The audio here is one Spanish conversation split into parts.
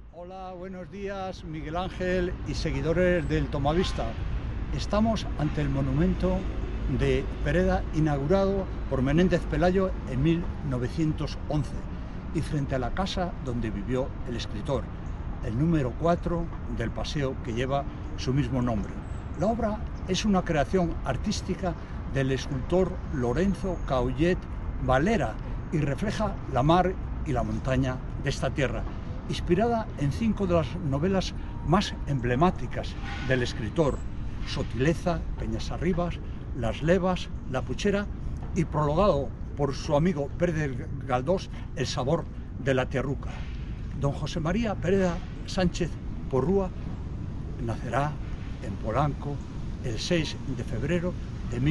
Hola, buenos días, Miguel Ángel y seguidores del Tomavista. Estamos ante el monumento de Pereda, inaugurado por Menéndez Pelayo en 1911, y frente a la casa donde vivió el escritor, el número 4 del paseo que lleva su mismo nombre. La obra es una creación artística del escultor Lorenzo Caullet Valera y refleja la mar y la montaña de esta tierra, inspirada en 5 de las novelas más emblemáticas del escritor: Sotileza, Peñasarribas, Las Levas, La Puchera, y prologado por su amigo Pérez de Galdós, El sabor de la tierruca. Don José María Pereda Sánchez Porrúa nacerá en Polanco el 6 de febrero de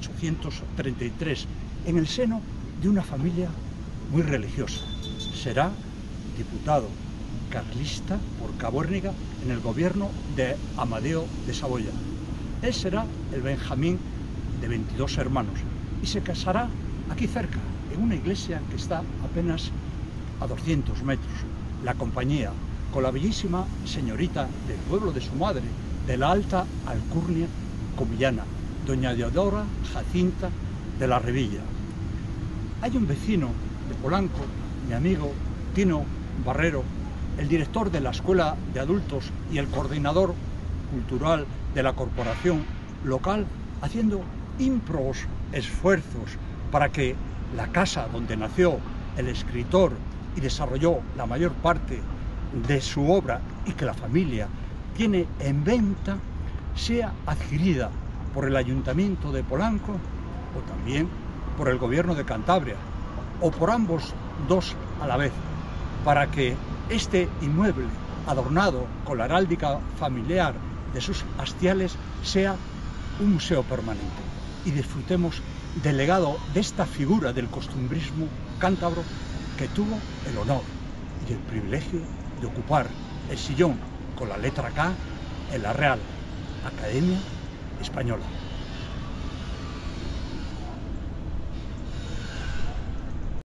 1833, en el seno de una familia muy religiosa. Será diputado carlista por Cabuérniga en el gobierno de Amadeo de Saboya. Él será el Benjamín de 22 hermanos y se casará aquí cerca, en una iglesia que está apenas a 200 metros, la Compañía, con la bellísima señorita del pueblo de su madre, de la Alta Alcurnia comillana, doña Deodora Jacinta de la Revilla. Hay un vecino de Polanco, mi amigo Tino Barrero, el director de la Escuela de Adultos y el coordinador cultural de la corporación local, haciendo ímprobos esfuerzos para que la casa donde nació el escritor y desarrolló la mayor parte de su obra y que la familia tiene en venta sea adquirida por el Ayuntamiento de Polanco o también por el Gobierno de Cantabria, o por ambos dos a la vez, para que este inmueble, adornado con la heráldica familiar de sus hastiales, sea un museo permanente y disfrutemos del legado de esta figura del costumbrismo cántabro que tuvo el honor y el privilegio de ocupar el sillón con la letra K en la Real Academia Española.